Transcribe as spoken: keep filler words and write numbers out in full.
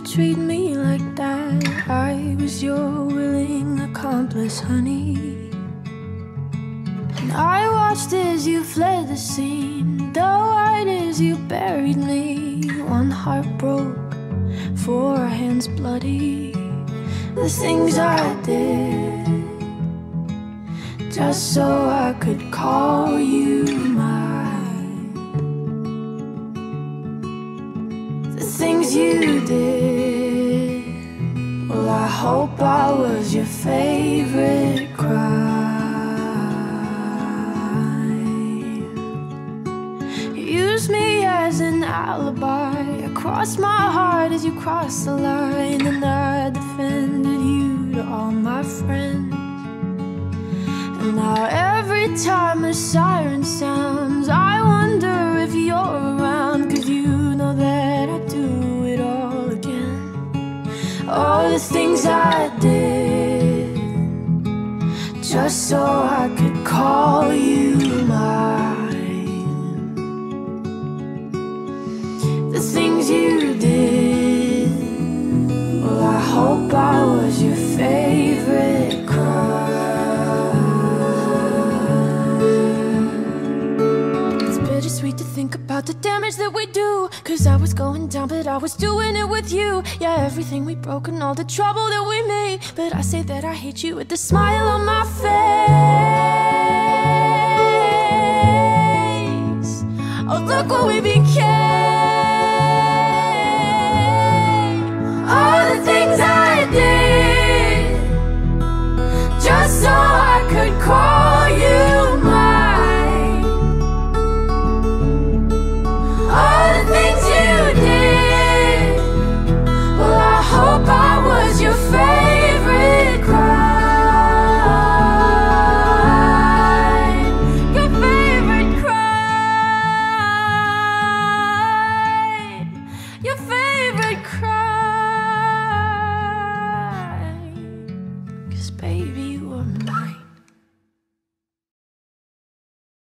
treat me like that? I was your willing accomplice, honey. And I watched as you fled the scene, though right as you buried me. One heart broke, four hands bloody. The things I did just so I could call you mine. The things you did, well, I hope I was your favorite crime. You used me as an alibi, I crossed my heart as you crossed the line, and I defended you to all my friends. And now every time a siren sounds, I wonder if you're around, 'cause you know that I do it all again. All the things I did just so I could call you mine. The things you did, well, I hope I was your favorite crime. Sweet to think about the damage that we do, 'cause I was going down but I was doing it with you. Yeah, everything we broke and all the trouble that we made, but I say that I hate you with the smile on my face. Oh, look what we became.